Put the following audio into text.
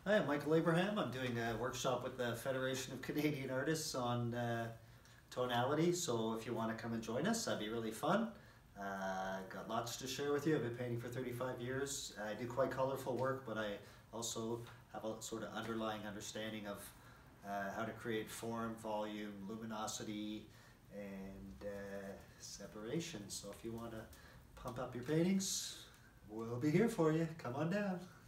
Hi, I'm Michael Abraham. I'm doing a workshop with the Federation of Canadian Artists on tonality, so if you want to come and join us, that'd be really fun. Got lots to share with you. I've been painting for 35 years. I do quite colorful work, but I also have a sort of underlying understanding of how to create form, volume, luminosity, and separation. So if you want to pump up your paintings, we'll be here for you. Come on down.